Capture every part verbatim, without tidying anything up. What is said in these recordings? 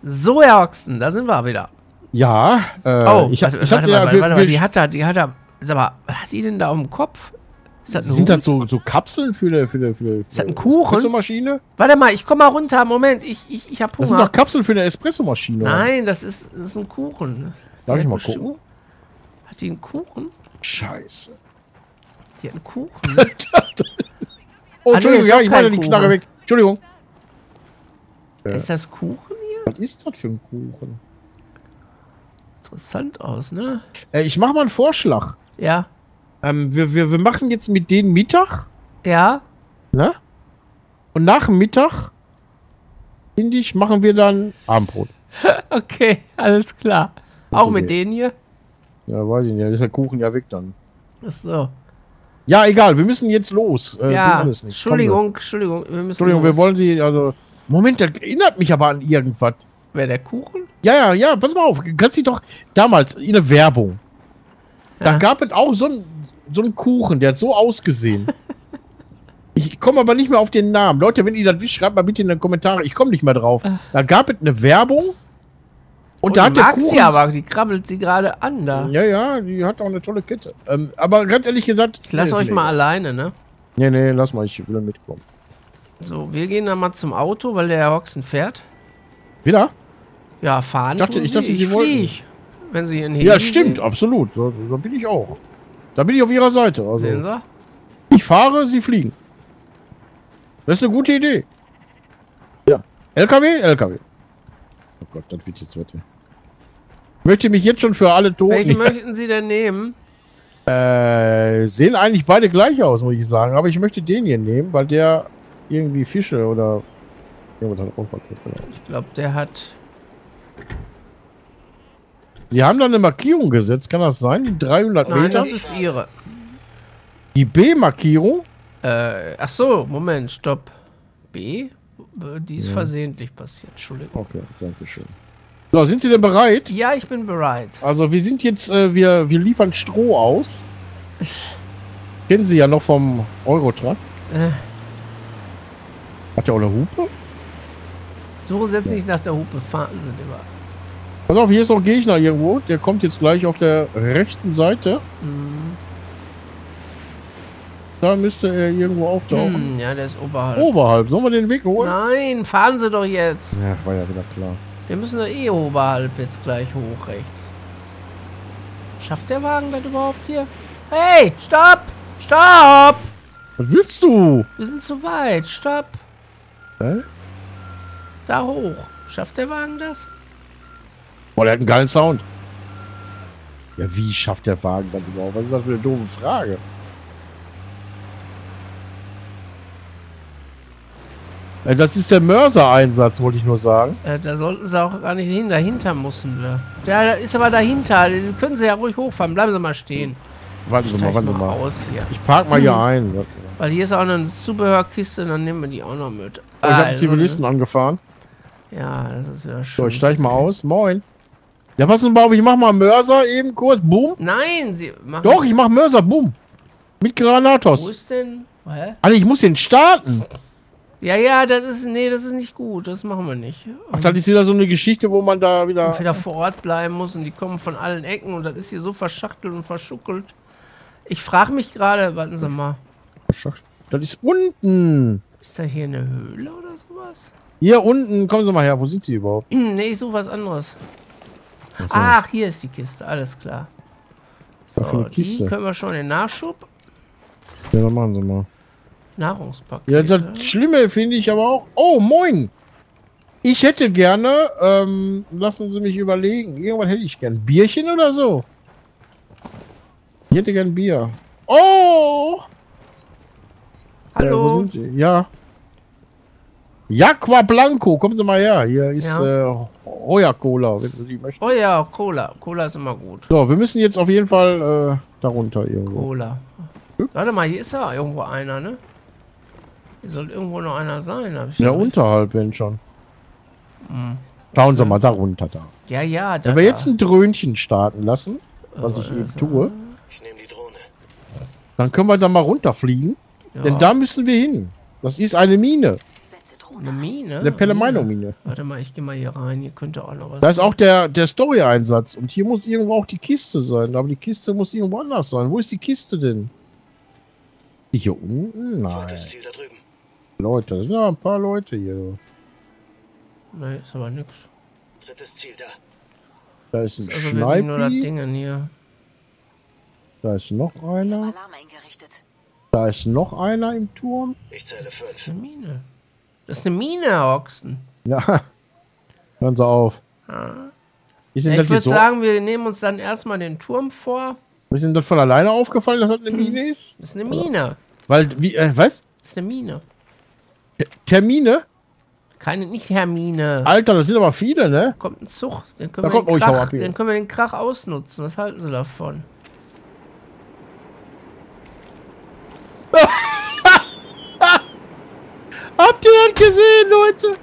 So, Herr Hoxton, da sind wir wieder. Ja, äh, oh, ich, warte, ich warte, hatte mal, ja... warte, Wir, warte, wir, die hat da, die hat da... Sag mal, was hat die denn da auf dem Kopf? Ist das ein sind Hut? das so, so Kapseln für eine für eine, für eine, Ist das ein Kuchen? Espressomaschine? Warte mal, ich komm mal runter. Moment, ich, ich, ich hab Hunger. Das sind doch Kapseln für eine Espressomaschine. Nein, das ist, das ist ein Kuchen. Darf Die ich hat mal bestimmt- gucken? Hat die einen Kuchen? Scheiße. Die hat einen Kuchen. Oh, Ah, nee, Entschuldigung, ist ja, doch ich meine kein die Kuchen. Knarre weg. Entschuldigung. Ist das Kuchen hier? Was ist das für ein Kuchen? Interessant aus, ne? Äh, ich mache mal einen Vorschlag. Ja. Ähm, wir, wir, wir machen jetzt mit denen Mittag, Ja? ne? Und nach dem Mittag, finde ich, machen wir dann Abendbrot. Okay, alles klar. Auch Okay. mit denen hier? Ja, weiß ich nicht. Dann ist der Kuchen ja weg dann. Ach so. Ja, egal, wir müssen jetzt los. Äh, Ja, alles nicht. Entschuldigung, Entschuldigung. Wir müssen Entschuldigung, wir los. wollen sie, also... Moment, das erinnert mich aber an irgendwas. Wer, der Kuchen? Ja, ja, ja, pass mal auf. Kannst dich doch damals in der Werbung. Da Ja. gab es auch so einen so einen Kuchen, der hat so ausgesehen. Ich komme aber nicht mehr auf den Namen. Leute, wenn ihr das wisst, schreibt mal bitte in die Kommentare. Ich komme nicht mehr drauf. Da gab es eine Werbung. Und Oh, da die hat der mag Kuchen... sie aber, die krabbelt sie gerade an da. Ja, ja, die hat auch eine tolle Kette. Ähm, aber ganz ehrlich gesagt... Ich lasse nee, euch ist mir mal egal. alleine, ne? Nee, nee, lass mal, ich will mitkommen. So, wir gehen dann mal zum Auto, weil der Herr Hoxton fährt. Wieder? Ja, fahren. Ich dachte- tun ich dachte, sie, Sie wollten- flieg. Wenn sie in Ja, stimmt, absolut. So, so bin ich auch. Da bin ich auf ihrer Seite. Sehen Also, Sie? ich fahre, sie fliegen. Das ist eine gute Idee. Ja. L K W? L K W. Oh Gott, das wird jetzt weiter. Ich möchte mich jetzt schon für alle Welche Toten... möchten Sie denn nehmen? Äh, sehen eigentlich beide gleich aus, muss ich sagen. Aber ich möchte den hier nehmen, weil der irgendwie Fische oder... Irgendwas hat auch. Ich glaube, der hat... Sie haben da eine Markierung gesetzt, kann das sein? Die dreihundert Nein, Meter? das ist Ihre. Die B-Markierung? Äh, ach so, Moment, stopp. B? Äh, Die ist Ja. versehentlich passiert, Entschuldigung. Okay, danke schön. So, sind Sie denn bereit? Ja, ich bin bereit. Also wir sind jetzt, äh, wir, wir liefern Stroh aus. Kennen Sie ja noch vom Eurotrack. Äh, Hat der auch eine Hupe? suchen Sie jetzt nicht nach der Hupe, fahren Sie lieber. Pass auf, hier ist noch ein Gegner irgendwo. Der kommt jetzt gleich auf der rechten Seite. Hm. Da müsste er irgendwo auftauchen. Hm, ja, der ist oberhalb. Oberhalb. Sollen wir den Weg holen? Nein, fahren Sie doch jetzt. Ja, war ja wieder klar. Wir müssen doch eh oberhalb jetzt gleich hoch rechts. Schafft der Wagen das überhaupt hier? Hey, stopp! Stopp! Was willst du? Wir sind zu weit. Stopp! Hä? Da hoch. Schafft der Wagen das? Boah, der hat einen geilen Sound. Ja, wie schafft der Wagen das überhaupt? Was ist das für eine doofe Frage? Äh, Das ist der Mörser-Einsatz, wollte ich nur sagen. Äh, da sollten sie auch gar nicht hin. Dahinter müssen wir. Der, der ist aber dahinter. Den können sie ja ruhig hochfahren. Bleiben Sie mal stehen. Warten Sie mal, Steig warten Sie mal mal. aus hier. Ich park mal hier ein. Oh, Weil hier ist auch eine Zubehörkiste. Dann nehmen wir die auch noch mit. ich habe einen Also, Zivilisten angefahren. Ja, das ist wieder So, schön. ich steig mal aus. Moin. Ja, pass mal auf, ich mach mal Mörser eben kurz. Boom. Nein, sie machen... Doch, ich mach Mörser. Boom. Mit Wo Granatos. ist denn... Hä? Alter, ich muss den starten. Ja, ja, das ist... Nee, das ist nicht gut. Das machen wir nicht. Ach, das ist wieder so eine Geschichte, wo man da wieder... Entweder vor Ort bleiben muss und die kommen von allen Ecken und das ist hier so verschachtelt und verschuckelt. Ich frage mich gerade... Warten Sie mal. Das ist unten. Ist da hier eine Höhle oder sowas? Hier unten. Kommen Sie mal her. Wo sind Sie überhaupt? Nee, ich suche was anderes. Ach so. Ach, hier ist die Kiste. Alles klar. So, Was für eine die Kiste? können wir schon in den Nachschub. Ja, dann machen Sie mal. Nahrungspaket. Ja, das Schlimme finde ich aber auch... Oh, moin. Ich hätte gerne... Ähm, lassen Sie mich überlegen. Irgendwas hätte ich gern. Bierchen oder so? Ich hätte gern Bier. Oh! Äh, wo Hallo. sind Sie? Ja. Jaqua Blanco, kommen Sie mal her. Hier ist Ja. äh, Hoya Cola, wenn Sie die möchten. Oh ja, Cola. Cola ist immer gut. So, wir müssen jetzt auf jeden Fall äh, darunter irgendwo. Cola. Warte mal, hier ist ja irgendwo einer, ne? Hier soll irgendwo noch einer sein. Hab ich Ja, noch nicht- unterhalb, wenn schon. Hm. Schauen Sie mal, darunter da. Ja, ja, da. Wenn wir da. jetzt ein Dröhnchen starten lassen, was ich Oh, eben das- tue, Ich nehme die Drohne. dann können wir da mal runterfliegen. Ja. Denn da müssen wir hin. Das ist eine Mine. Setze Eine Mine? Eine Pellemino-Mine. Warte mal, ich gehe mal hier rein. Hier könnte auch noch was Da ist sein. auch der, der Story-Einsatz. Und hier muss irgendwo auch die Kiste sein. Aber die Kiste muss irgendwo anders sein. Wo ist die Kiste denn? Die hier unten? Nein. Zweites Ziel da drüben. Leute, das sind ja ein paar Leute hier. Nee, ist aber nix. Drittes Ziel da. Da ist ein Also wir liegen nur das Schneipi. Dingen hier. Da ist noch einer. Alarm eingerichtet. Da ist noch einer im Turm. Ich zähle fünf. Eine Mine. Das ist eine Mine, Herr Ochsen. Ja. Hören Sie auf. Ah. Ist Ja, Ihnen ich das würde jetzt so? sagen, wir nehmen uns dann erstmal den Turm vor. Ist Ihnen das von alleine aufgefallen, dass das eine Mine ist? Das ist eine Mine. Weil, wie, äh, was? Das ist eine Mine. T- Termine? Keine, nicht Hermine. Alter, das sind aber viele, ne? Kommt ein Zug. Den können, Da wir kommt- den, oh, ich hau Krach, ab hier. den können wir den Krach ausnutzen. Was halten Sie davon? Habt ihr das gesehen, Leute?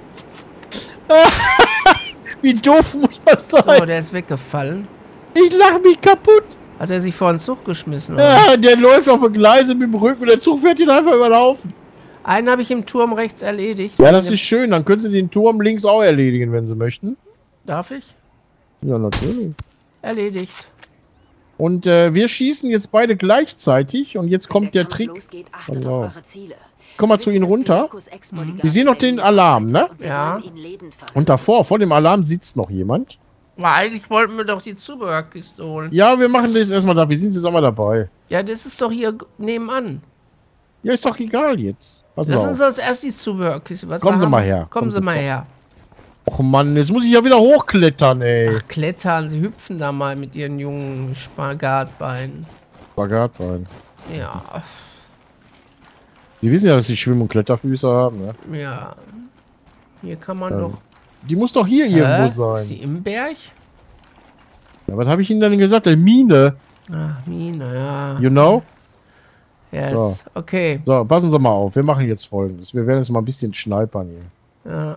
Wie doof muss man So, sein? der ist weggefallen. Ich lach mich kaputt. Hat er sich vor den Zug geschmissen? Oder? Ja, der läuft auf den Gleise mit dem Rücken und der Zug fährt ihn einfach überlaufen. Einen habe ich im Turm rechts erledigt. Ja, das ist schön. Dann können Sie den Turm links auch erledigen, wenn Sie möchten. Darf ich? Ja, natürlich. Erledigt. Und äh, wir schießen jetzt beide gleichzeitig. Und jetzt kommt der Kampf Trick. losgeht, achtet Genau. auf eure Ziele. Komm mal Wir zu wissen, Ihnen dass runter. Ilekos Ex-Bodyguard Sie sehen noch den Berlin Alarm, ne? und wir Ja. wollen ihn lebend verhören. Und davor, vor dem Alarm, sitzt noch jemand. Aber eigentlich wollten wir doch die Zubehörkiste holen. Ja, wir machen das erstmal da. Wir sind jetzt einmal dabei. Ja, das ist doch hier nebenan. Ja, ist doch egal jetzt. Pass Lass mal uns auf. als erst die Zubehörkiste. Was Kommen wir Sie haben- mal her. Kommen Kommen Sie Sie mal doch. her. Och Mann, jetzt muss ich ja wieder hochklettern, ey. Ach, klettern. Sie hüpfen da mal mit ihren jungen Spagatbeinen. Spagatbein. Ja, Sie wissen ja, dass sie Schwimm- und Kletterfüße haben, ne? ja. Hier kann man Ähm, doch... Die muss doch hier irgendwo Hä? Ist sein. die im Berg? Ja, was habe ich Ihnen denn gesagt? Der Mine. Ach, Mine, ja. You know? Yes. So. Okay. So, passen Sie mal auf. Wir machen jetzt Folgendes. Wir werden jetzt mal ein bisschen snipern hier. Ja.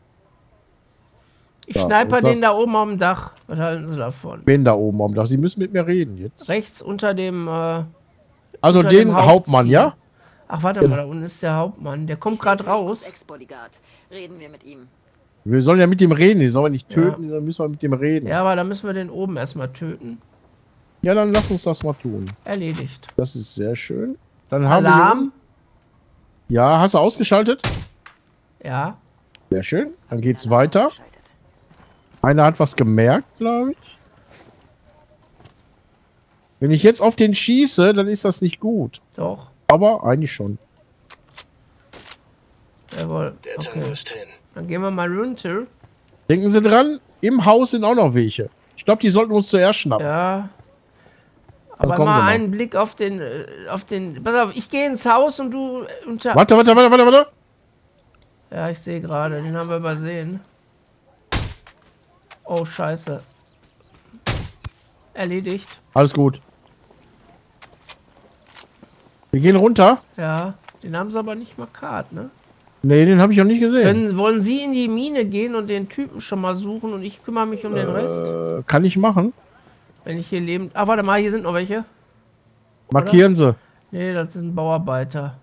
Ich Ja, schneide ist den das- da oben am Dach. Was halten Sie davon? Wen da oben am Dach? Sie müssen mit mir reden jetzt. Rechts unter dem... Äh, Also unter den dem Hauptmann, ja? Ach, warte Genau. mal, da unten ist der Hauptmann. Der kommt Ich gerade sehe Ilekos raus. Ex-Bodyguard. Reden wir mit ihm. Wir sollen ja mit dem reden. Die sollen wir nicht Ja. töten, dann müssen wir mit dem reden. Ja, aber da müssen wir den oben erstmal töten. Ja, dann lass uns das mal tun. Erledigt. Das ist sehr schön. Dann haben wir... Alarm? Ja, hast du ausgeschaltet? Ja. Sehr schön. Dann geht's Alarm weiter. ausgeschaltet. Einer hat was gemerkt, glaube ich. Wenn ich jetzt auf den schieße, dann ist das nicht gut. Doch. Aber eigentlich schon. Jawohl. Der Tango Okay. ist hin. Dann gehen wir mal runter. Denken Sie dran, im Haus sind auch noch welche. Ich glaube, die sollten uns zuerst schnappen. Ja. Aber kommen mal Sie mal. einen Blick auf den, äh, auf den. Pass auf, ich gehe ins Haus und du äh, unter. Warte, warte, warte, warte, warte. Ja, ich sehe gerade, den haben wir übersehen. Oh, scheiße. Erledigt. Alles gut. Wir gehen runter. Ja, den haben sie aber nicht markiert, ne? Nee, den habe ich noch nicht gesehen. Können, wollen Sie in die Mine gehen und den Typen schon mal suchen und ich kümmere mich um den Rest? Äh, kann ich machen. Wenn ich hier leben. Ah, warte mal, hier sind noch welche. Markieren Sie. Nee, das sind Bauarbeiter.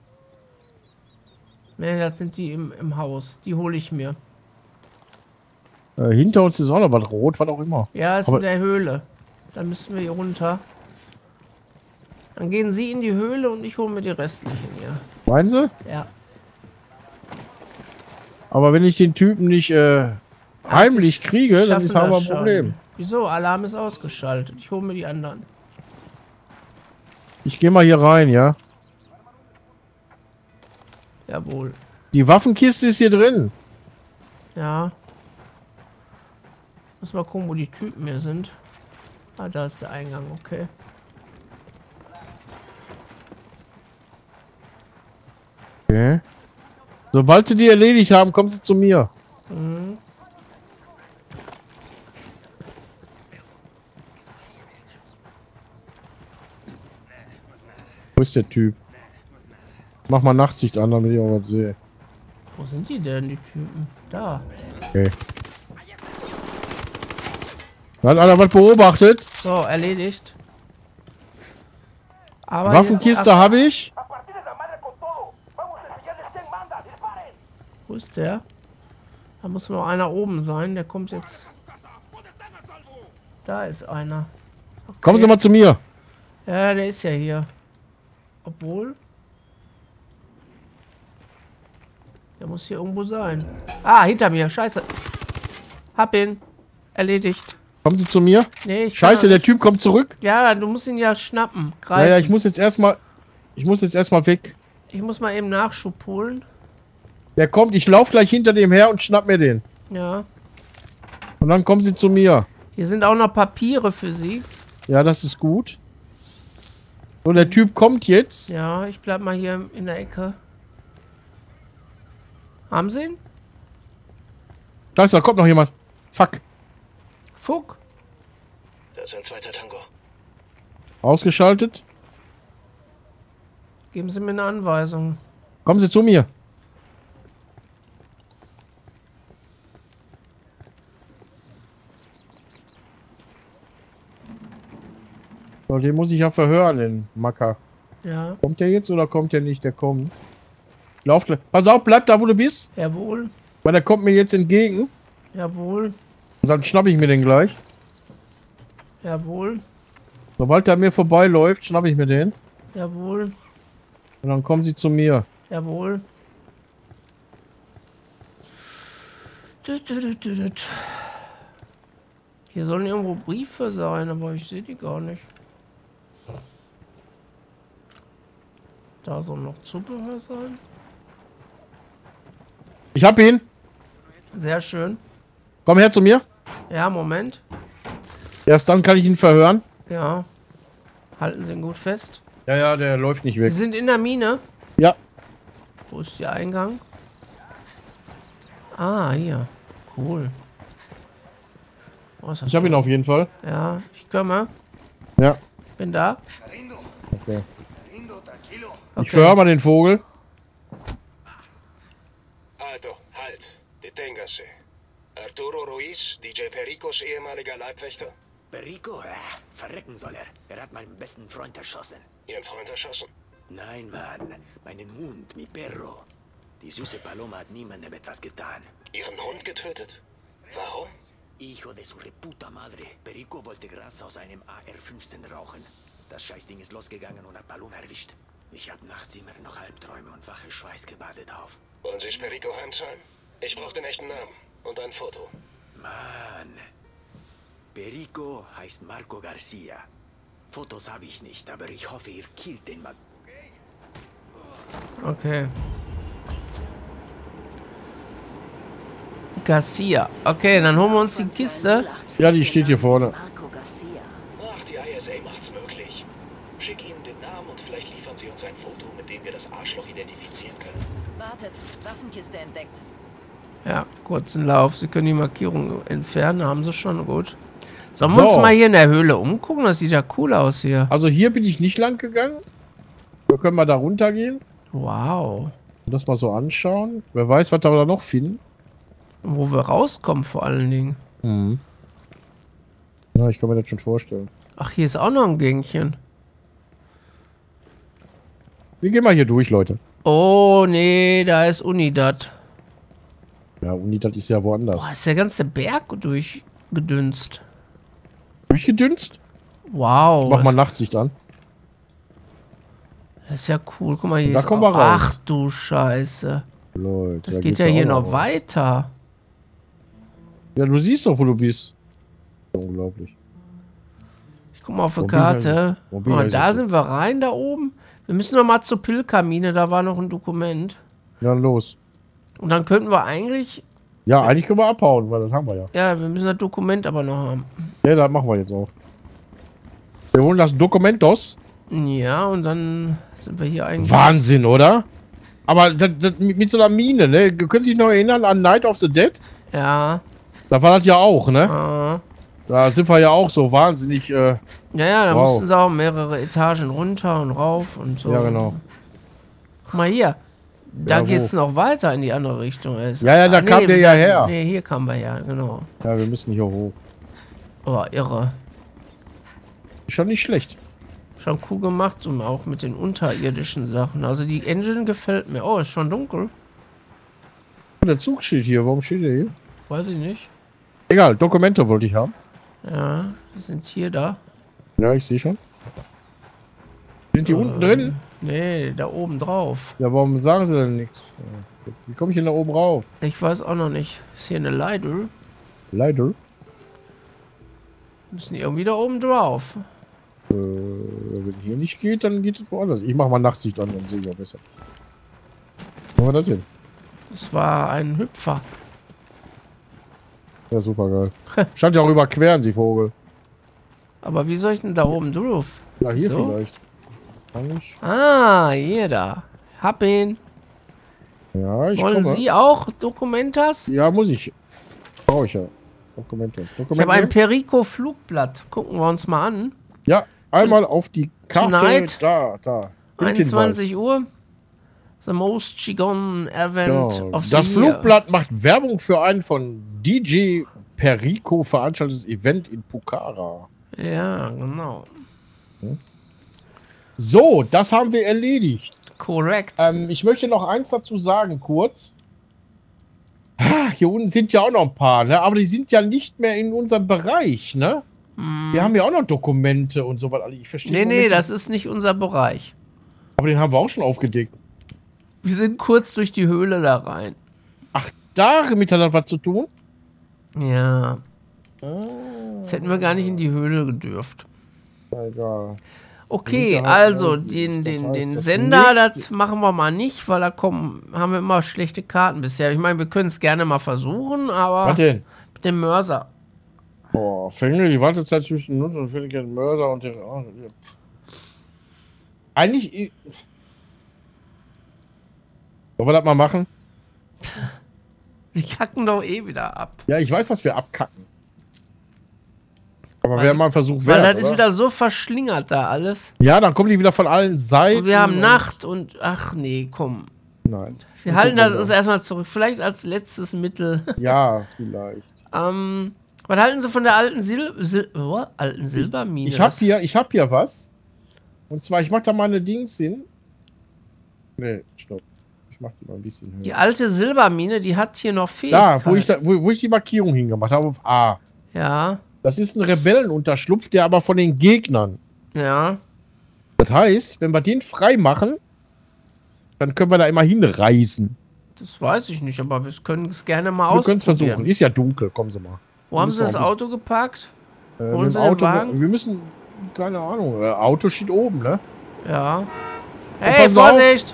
Nee, das sind die im, im Haus. Die hole ich mir. Äh, hinter uns ist auch noch was rot, was auch immer. Ja, ist Aber- in der Höhle. Dann müssen wir hier runter. Dann gehen Sie in die Höhle und ich hole mir die restlichen hier. Meinen Sie? Ja. Aber wenn ich den Typen nicht äh, heimlich Sie kriege, dann schaffen ist haben wir das ein schon. Problem. Wieso? Alarm ist ausgeschaltet. Ich hole mir die anderen. Ich gehe mal hier rein, ja. Jawohl. Die Waffenkiste ist hier drin. Ja. Muss mal gucken, wo die Typen hier sind. Ah, da ist der Eingang, okay. Okay. Sobald sie die erledigt haben, kommen sie zu mir. Mhm. Wo ist der Typ? Mach mal Nachtsicht an, damit ich auch was sehe. Wo sind die denn, die Typen? Da. Okay. Da hat einer was beobachtet. So, erledigt. Aber Waffenkiste hier ist- habe ich. Ach, wo ist der? Da muss noch einer oben sein. Der kommt jetzt. Da ist einer. Okay. Kommen Sie mal zu mir. Ja, der ist ja hier. Obwohl. Der muss hier irgendwo sein. Ah, hinter mir. Scheiße. Hab ihn. Erledigt. Kommen Sie zu mir. Nee, ich Scheiße, kann der nicht. Typ kommt zurück. Ja, du musst ihn ja schnappen. Ja, Greifen. ja, ich muss jetzt erstmal. Ich muss jetzt erstmal weg. Ich muss mal eben Nachschub holen. Der kommt, ich laufe gleich hinter dem her und schnapp mir den. Ja. Und dann kommen Sie zu mir. Hier sind auch noch Papiere für Sie. Ja, das ist gut. So, der Typ kommt jetzt. Ja, ich bleib mal hier in der Ecke. Haben Sie ihn? Scheiße, da kommt noch jemand. Fuck. Fuck. Da ist ein zweiter Tango. Ausgeschaltet. Geben Sie mir eine Anweisung. Kommen Sie zu mir. So, den muss ich ja verhören, den Macker. Ja, Kommt der jetzt oder kommt der nicht? Der kommt. Lauf gleich. Pass auf, bleib da, wo du bist. jawohl. Weil der kommt mir jetzt entgegen. Jawohl. Und dann schnapp ich mir den gleich. Jawohl. Sobald der mir vorbeiläuft, schnapp ich mir den. Jawohl. Und dann kommen sie zu mir. Jawohl. Tüt, tüt, tüt, tüt. Hier sollen irgendwo Briefe sein, aber ich sehe die gar nicht. Da soll noch Zubehör sein. Ich hab ihn. Sehr schön. Komm her zu mir. Ja, Moment. Erst dann kann ich ihn verhören. Ja. Halten Sie ihn gut fest. Ja, ja, der läuft nicht Sie weg. sind in der Mine. Ja. Wo ist der Eingang? Ah, hier. Cool. Oh, ist das Ich hab ihn auf jeden Fall. Ja, ich komme. Ja. Bin da. Okay. Okay. Ich verhör mal den Vogel. Alto, halt. Deténgase. Arturo Ruiz, D J Pericos ehemaliger Leibwächter. Perico? Äh, verrecken soll er. Er hat meinen besten Freund erschossen. Ihren Freund erschossen. Nein, Mann. Meinen Hund, mi perro. Die süße Paloma hat niemandem etwas getan. Ihren Hund getötet? Warum? Hijo de su reputa madre. Perico wollte Gras aus einem A R fünfzehn rauchen. Das Scheißding ist losgegangen und hat Paloma erwischt. Ich hab nachts immer noch Halbträume und wache schweißgebadet auf. Wollen Sie Perico heimzahlen? Ich brauche den echten Namen und ein Foto. Mann. Perico heißt Marco Garcia. Fotos habe ich nicht, aber ich hoffe, ihr killt den Mann. Okay. Garcia. Okay, dann holen wir uns die Kiste. Ja, die steht hier vorne. Marco Garcia. Ach, die I S A macht's möglich. Schick Ihnen den Namen und vielleicht liefern Sie uns ein Foto, mit dem wir das Arschloch identifizieren können. Wartet, Waffenkiste entdeckt. Ja, kurzen Lauf. Sie können die Markierung entfernen. Haben sie schon. Gut. Sollen wir So. uns mal hier in der Höhle umgucken? Das sieht ja cool aus hier. Also hier bin ich nicht lang gegangen. Wir können mal da runtergehen. Wow. Und das mal so anschauen. Wer weiß, was wir da noch finden. Wo wir rauskommen vor allen Dingen. Mhm. Ja, ich kann mir das schon vorstellen. Ach, hier ist auch noch ein Gängchen. Wir gehen mal hier durch, Leute. Oh, nee, da ist Unidad. Ja, Uni, das ist ja woanders. Boah, ist der ganze Berg durchgedünst. Durchgedünst? Wow. Mach mal das, Nachtsicht an. das ist ja cool. Guck mal, hier Da ist kommen auch, wir raus. ach du Scheiße. Leute, Das da geht geht's ja hier auch noch raus. weiter. Ja, du siehst doch, wo du bist. Unglaublich. Ich guck mal auf die Wo bin ich Karte. eigentlich? Wo Guck bin ich mal, eigentlich da jetzt? sind wir rein, da oben. Wir müssen noch mal zur Pilkamine, da war noch ein Dokument. Ja, los. Und dann könnten wir eigentlich... Ja, eigentlich können wir abhauen, weil das haben wir ja. Ja, wir müssen das Dokument aber noch haben. Ja, das machen wir jetzt auch. Wir holen das Dokumentos. Ja, und dann sind wir hier eigentlich... Wahnsinn, oder? Aber das, das, mit, mit so einer Mine, ne? Du könntest dich noch erinnern an Night of the Dead? Ja. Da war das ja auch, ne? Ah. Da sind wir ja auch so wahnsinnig, äh, Ja, ja, da Wow. mussten sie auch mehrere Etagen runter und rauf und so. ja genau. Guck mal hier. Da Ja, wo? geht's noch weiter in die andere Richtung. Es- Ja, ja, da kam der ja her. Nee, hier kamen wir ja, genau. Ja, wir müssen hier hoch. Oh, irre. Ist schon nicht schlecht. Schon cool gemacht und auch mit den unterirdischen Sachen. Also die Engine gefällt mir. Oh, ist schon dunkel. Der Zug steht hier. Warum steht der hier? Weiß ich nicht. Egal, Dokumente wollte ich haben. Ja, die sind hier da. Ja, ich sehe schon. Sind die Äh, unten drin? Nee, da oben drauf. Ja, warum sagen sie denn nichts? Wie komme ich denn da oben rauf? Ich weiß auch noch nicht. Ist hier eine Leiter? Leider. Müssen die irgendwie da oben drauf. Äh, wenn hier nicht geht, dann geht es woanders. Ich mache mal Nachtsicht an, dann sehe ich auch besser. Wo war das denn? Das war ein Hüpfer. Ja, super geil. Stand ja auch überqueren, Sie Vogel. Aber wie soll ich denn da oben drauf? Na, hier So? vielleicht. Kann ich? Ah, hier da. Hab ihn. Ja, ich Wollen komme. Sie auch Dokumentas? Ja, muss ich. Brauche ich ja. Dokumente. Ich habe Dokumente. ein Perico Flugblatt. Gucken wir uns mal an. Ja, einmal auf die Karte. Tonight. Da, da. einundzwanzig Uhr. The most Chigon event Ja, of the das year. Flugblatt macht Werbung für ein von D J Perico veranstaltetes Event in Pucara. Ja, genau. So, das haben wir erledigt. Korrekt. Ähm, ich möchte noch eins dazu sagen, kurz. Ah, hier unten sind ja auch noch ein paar, ne? Aber die sind ja nicht mehr in unserem Bereich, ne? Hm. Wir haben ja auch noch Dokumente und so weiter. Ich verstehe Nee, im nee, Moment das ist nicht unser Bereich. nicht. Aber den haben wir auch schon aufgedeckt. Wir sind kurz durch die Höhle da rein. Ach, damit hat das was zu tun? Ja. Ah, Das hätten wir gar nicht in die Höhle gedürft. egal. Okay, sind ja halt also irgendwie- den, das den, heißt, den das Sender, nächste- das machen wir mal nicht, weil da kommen, haben wir immer schlechte Karten bisher. Ich meine, wir können es gerne mal versuchen, aber Was denn? mit dem Mörser. Boah, Fängel, die Wartezeit zwischen Nutz und Fähigkeit Mörser und der. Oh, ja. Eigentlich. i- Wollen wir das mal machen? Wir kacken doch eh wieder ab. Ja, ich weiß, was wir abkacken. Aber Weil wir die- mal einen Versuch Weil wert, das ist oder? wieder so verschlingert da alles. Ja, dann kommen die wieder von allen Seiten. Und wir haben und- Nacht und ach nee, komm. Nein. Wir Dann halten gucken das wir uns mal. erstmal zurück. Vielleicht als letztes Mittel. Ja, vielleicht. ähm, was halten Sie von der alten Sil Sil oh, alten Silbermine? Ich hab Das- hier, ich hab hier was. Und zwar, ich mach da meine Dings hin. Nee, stopp. Ich mach die mal ein bisschen höher. Die alte Silbermine, die hat hier noch Da, Fähigkeiten. wo ich, da wo, wo ich die Markierung hingemacht habe, auf A. Ja, Das ist ein Rebellenunterschlupf, der aber von den Gegnern. ja. Das heißt, wenn wir den frei machen, dann können wir da immer hinreisen. Das weiß ich nicht, aber wir können es gerne mal Wir können es ausprobieren. versuchen. Ist ja dunkel, kommen Sie mal. Wo haben müssen Sie das auch nicht- Auto geparkt? Äh, Holen mit Sie dem den Auto, Wagen? wir müssen, keine Ahnung, äh, Auto steht oben, ne? Ja. Hey, pass auf. Vorsicht!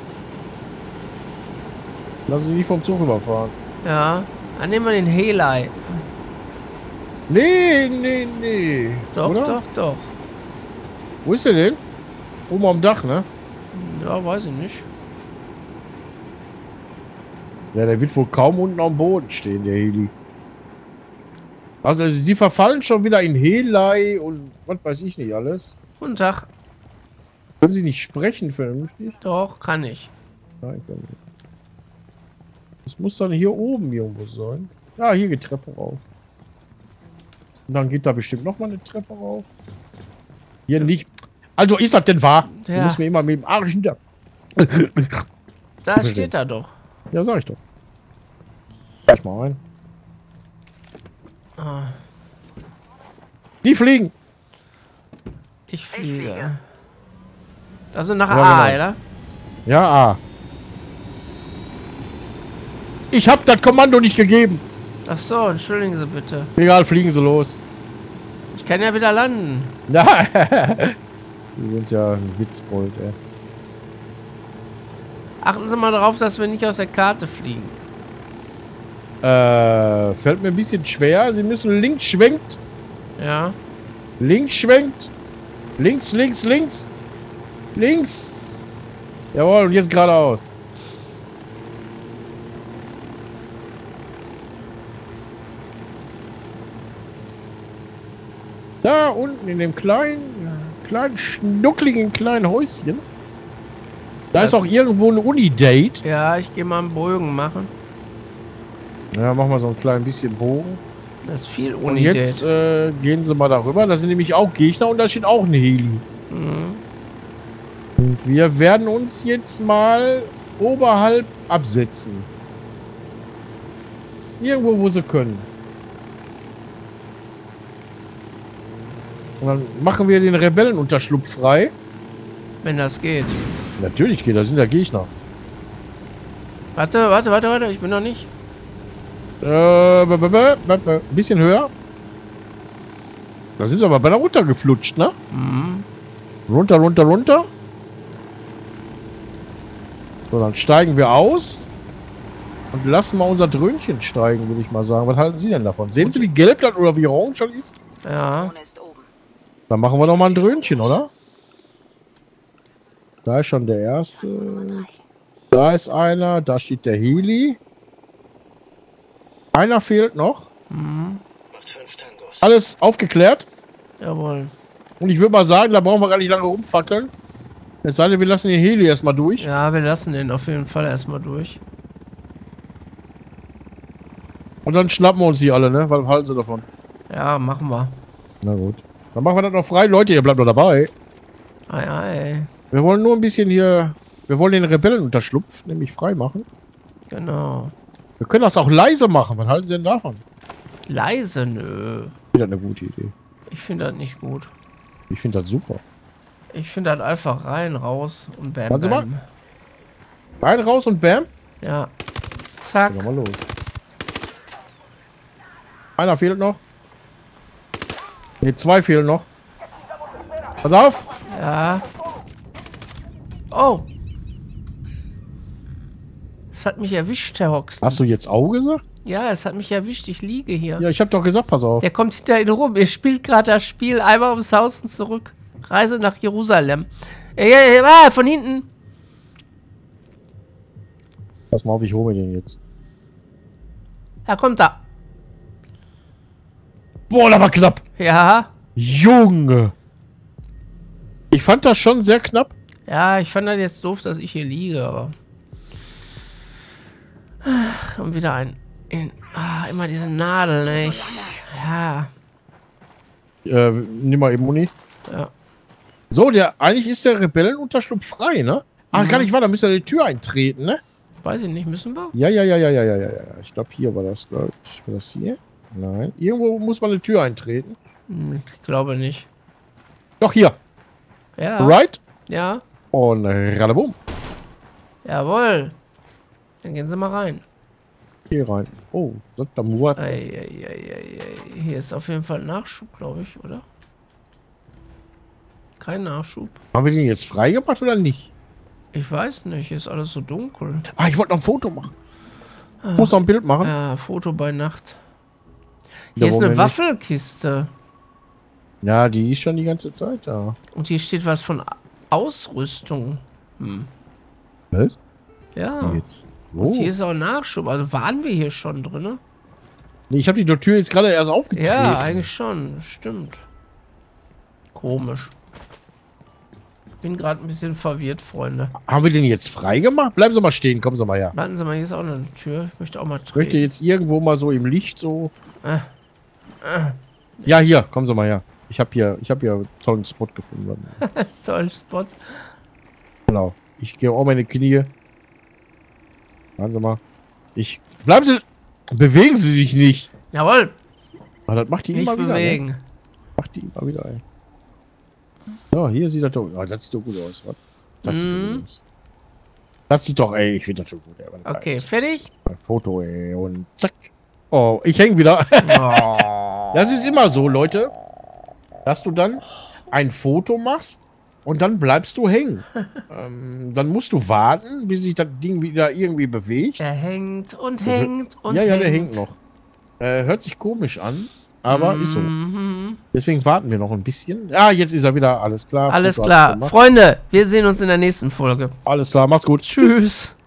Lassen Sie nicht vom Zug überfahren. Ja. Dann nehmen wir den Helei. Nee, nee, nee. Doch, Oder? doch, doch. Wo ist der denn? Oben am Dach, ne? Ja, weiß ich nicht. Ja, der wird wohl kaum unten am Boden stehen, der Heli. Also, sie verfallen schon wieder in Helei und was weiß ich nicht alles. Guten Tag. Können Sie nicht sprechen vernünftig? Doch, kann ich. Nein, kann nicht. Das muss dann hier oben irgendwo sein. Ja, hier geht Treppe rauf. Und dann geht da bestimmt noch mal eine Treppe rauf. Hier nicht. Also ist das denn wahr? Ja. Du musst mir immer mit dem Arsch hinter. Da steht er doch. Ja, sag ich doch. Gleich mal rein. Ah, Die fliegen. ich fliege. Also nach Ja, A, genau. oder? Ja, A. Ich hab das Kommando nicht gegeben. Ach so, entschuldigen Sie bitte. Egal, fliegen Sie los. Ich kann ja wieder landen. Ja. Sie sind ja ein Witzbold, ey. Achten Sie mal darauf, dass wir nicht aus der Karte fliegen. Äh, fällt mir ein bisschen schwer. Sie müssen links schwenkt. Ja. Links schwenkt. Links, links, links. Links. Jawohl, und jetzt geradeaus. Da unten in dem kleinen, kleinen, schnuckligen kleinen Häuschen. Da Das- ist auch irgendwo ein Uni-Date. Ja, ich gehe mal einen Bogen machen. Ja, machen wir so ein klein bisschen Bogen. Das ist viel Und Uni jetzt äh, gehen sie mal darüber. Da sind nämlich auch Gegner und da steht auch ein Heli. Mhm. Und wir werden uns jetzt mal oberhalb absetzen. Irgendwo, wo sie können. Und dann machen wir den Rebellenunterschlupf frei. Wenn das geht. Natürlich geht, da sind ja Gegner. Warte, warte, warte, warte. Ich bin noch nicht. Äh, b -b -b -b -b ein bisschen höher. Da sind sie aber beinahe runtergeflutscht, ne? Mhm. Runter, runter, runter. So, dann steigen wir aus. Und lassen mal unser Dröhnchen steigen, würde ich mal sagen. Was halten Sie denn davon? Sehen Sie, wie gelb das oder wie orange das ist? Ja. Drohne ist oben. Dann machen wir doch mal ein Dröhnchen, oder? Da ist schon der erste. Da ist einer. Da steht der Heli. Einer fehlt noch. Mhm. Macht fünf Tangos. Alles aufgeklärt. Jawohl. Und ich würde mal sagen, da brauchen wir gar nicht lange rumfackeln. Es sei denn, wir lassen den Heli erstmal durch. Ja, wir lassen den auf jeden Fall erstmal durch. Und dann schnappen wir uns die alle, ne? Was halten Sie davon? Ja, machen wir. Na gut. Dann machen wir das noch frei. Leute, ihr bleibt noch dabei. Ei, ei. Wir wollen nur ein bisschen hier... Wir wollen den Rebellenunterschlupf nämlich frei machen. Genau. Wir können das auch leise machen. Was halten Sie denn davon? Leise, nö. Wieder eine gute Idee. Ich finde das nicht gut. Ich finde das super. Ich finde das einfach rein, raus und bam, Warte mal. bam. Rein, raus und bam. Ja. Zack. Gehen wir mal los. Einer fehlt noch. Ne, zwei fehlen noch. Pass auf. Ja. Oh. Es hat mich erwischt, Herr Hoxton. Hast du jetzt Au gesagt? Ja, es hat mich erwischt. Ich liege hier. Ja, ich habe doch gesagt, pass auf. Der kommt hinter Ihnen rum. Ihr spielt gerade das Spiel einmal ums Haus und zurück. Reise nach Jerusalem. Ja, ja, ja, ah, von hinten. Pass mal auf, ich hole mir den jetzt. Da kommt er. Boah, da war knapp. Ja. Junge. Ich fand das schon sehr knapp. Ja, ich fand das jetzt doof, dass ich hier liege, aber... Ach, und wieder ein... In, ah, immer diese Nadel, ne? Ich, ja. Äh, nimm mal eben Muni. Ja. So, der, eigentlich ist der Rebellenunterschlupf frei, ne? Ach, Mhm. gar nicht wahr, da müsst ihr die Tür eintreten, ne? Weiß ich nicht, müssen wir? Ja, ja, ja, ja, ja, ja, ja, ja. Ich glaube, hier war das, glaube ich. War das hier? Nein. Irgendwo muss man eine Tür eintreten. Hm, ich glaube nicht. Doch, hier. Ja. Right? Ja. Und radabum. Jawohl. Dann gehen Sie mal rein. Hier rein. Oh, das ist der Murat. Ei, ei, ei, ei, ei. Hier ist auf jeden Fall Nachschub, glaube ich, oder? Kein Nachschub. Haben wir den jetzt freigemacht oder nicht? Ich weiß nicht, hier ist alles so dunkel. Ah, ich wollte noch ein Foto machen. Ich muss noch ein Bild machen. Ja, Foto bei Nacht. Ja, Hier ist warum eine denn nicht? Waffelkiste. Ja, die ist schon die ganze Zeit da. Und hier steht was von A- Ausrüstung. Hm. Was? Ja. Jetzt. Und Oh. hier ist auch Nachschub. Also waren wir hier schon drin? Ne? Nee, ich habe die Tür jetzt gerade erst aufgetreten. Ja, eigentlich schon. Stimmt. Komisch. Bin gerade ein bisschen verwirrt, Freunde. Haben wir den jetzt freigemacht? Bleiben Sie mal stehen, kommen Sie mal her. Warten Sie mal, hier ist auch eine Tür. Ich möchte auch mal Ich möchte treten. jetzt irgendwo mal so im Licht so... Äh, äh. Ja, hier, kommen Sie mal her. Ich habe hier, ich habe hier einen tollen Spot gefunden. Das ist ein toller Spot. Genau. Ich gehe auch meine Knie. Warten Sie mal. Ich... Bleiben Sie... Bewegen Sie sich nicht. Jawohl. Aber das macht die Nicht immer wieder. bewegen. Ne? Macht die immer wieder, ey. So, hier sieht das doch... Oh, das sieht doch gut aus. Was? Das sieht Mhm. doch gut aus. Das sieht doch... Ey, ich finde das schon gut. Ey. Okay, fertig? Ein Foto, ey. Und zack. Oh, ich hänge wieder. Oh. Das ist immer so, Leute, dass du dann ein Foto machst und dann bleibst du hängen. ähm, dann musst du warten, bis sich das Ding wieder irgendwie bewegt. Er hängt und hängt und ja, ja, hängt. der hängt noch. Äh, hört sich komisch an, aber ist so. Mhm. Deswegen warten wir noch ein bisschen. Ah, jetzt ist er wieder. Alles klar. Alles Foto klar. abgemacht. Freunde, wir sehen uns in der nächsten Folge. Alles klar, mach's gut. Tschüss.